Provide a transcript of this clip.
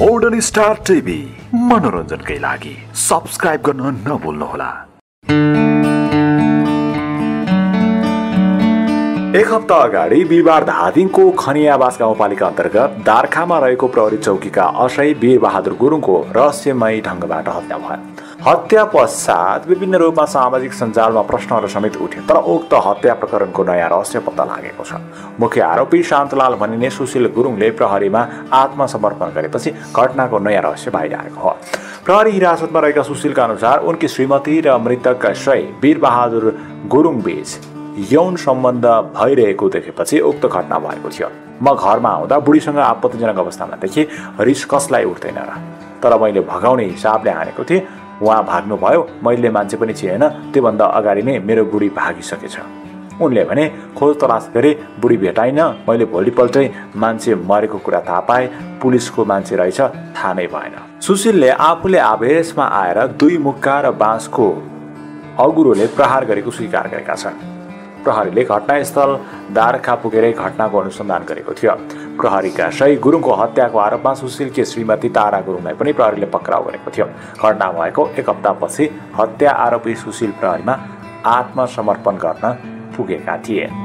Modern star TV मनोरञ्जनकै लागि subscribe गर्न नभुल्नुहोला। एक हप्ता अगाडि बिरबार धादिङको खनियावास गाउँपालिका अन्तर्गत दार्खामा रहेको प्रहरी चौकीका असै वीरबहादुर गुरुङको रहस्यमय ढङ्गबाट हत्या भयो। हत्या पश्चात विभिन्न रूपमा सामाजिक सञ्जालमा प्रश्नहरू समेत उठे, तर उक्त हत्या प्रकरणको नयाँ रहस्य पत्ता लागेको छ। मुख्य आरोपी शान्तलाल भनिने सुशील गुरुङले प्रहरीमा आत्मसमर्पण गरेपछि घटनाको नयाँ रहस्य बाहिर आएको हो। प्रहरी हिरासतमा रहेका सुशीलका अनुसार उनकी श्रीमती र मृतक श्री वीरबहादुर गुरुङ बीच यौन सम्बन्ध भइरहेको देखेपछि उक्त घटना भएको थियो। म घरमा आउँदा बुढीसँग आपत्तिजनक अवस्थामा देखेँ, रिस कसलाई उठ्दैन र, तर मैले भगाउने हिसाबले हानेको थिएँ। उहाँ भाग्नुभयो, मैले मान्छे पनि थिएन, त्योभन्दा अगाडि नै मेरो बुढी भागिसकेछ। उनले भने खोज तलास गरे, बुढी भेटाइन। मैले भोलिपल्टै मान्छे मरेको कुरा थाहा पाएँ, पुलिसको मान्छे रहेछ थाहा नै भएन। सुशीलले आफूले आवेशमा आएर 2 मुक्का र बाँसको अगुरोले प्रहार गरेको स्वीकार गरेका छन्। प्रहरीले घटनास्थल दार्खा पुगेर घटनाको अनुसन्धान गरेको थियो। प्रहरीका सही गुरुङको हत्याको आरोपमा सुशीलकी श्रीमती तारा गुरुङलाई पनि प्रहरीले पक्राउ गरेको थियो। घटना भएको 1 हप्तापछि हत्या आरोपी सुशील प्रहरीमा आत्मसमर्पण गर्न पुगेका थिए।